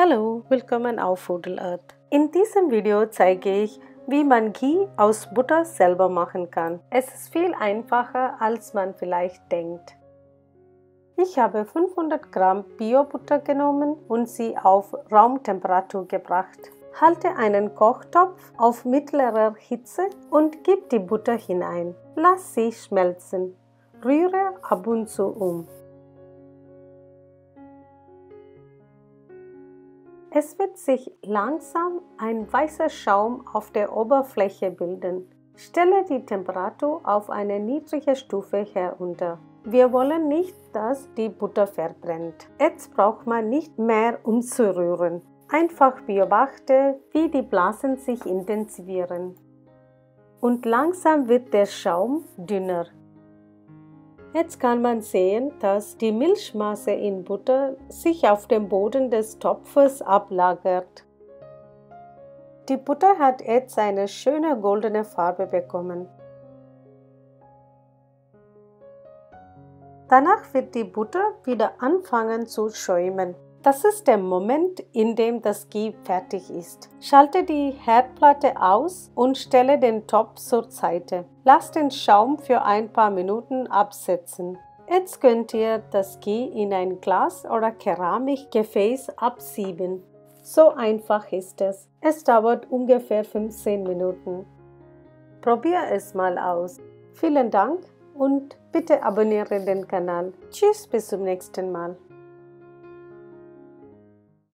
Hallo, willkommen auf Food Earth. In diesem Video zeige ich, wie man Ghee aus Butter selber machen kann. Es ist viel einfacher, als man vielleicht denkt. Ich habe 500 Gramm Bio-Butter genommen und sie auf Raumtemperatur gebracht. Halte einen Kochtopf auf mittlerer Hitze und gib die Butter hinein. Lass sie schmelzen. Rühre ab und zu um. Es wird sich langsam ein weißer Schaum auf der Oberfläche bilden. Stelle die Temperatur auf eine niedrige Stufe herunter. Wir wollen nicht, dass die Butter verbrennt. Jetzt braucht man nicht mehr umzurühren. Einfach beobachte, wie die Blasen sich intensivieren. Und langsam wird der Schaum dünner. Jetzt kann man sehen, dass die Milchmasse in Butter sich auf dem Boden des Topfes ablagert. Die Butter hat jetzt eine schöne goldene Farbe bekommen. Danach wird die Butter wieder anfangen zu schäumen. Das ist der Moment, in dem das Ghee fertig ist. Schalte die Herdplatte aus und stelle den Topf zur Seite. Lass den Schaum für ein paar Minuten absetzen. Jetzt könnt ihr das Ghee in ein Glas oder Keramikgefäß absieben. So einfach ist es. Es dauert ungefähr 15 Minuten. Probier es mal aus. Vielen Dank und bitte abonniere den Kanal. Tschüss, bis zum nächsten Mal.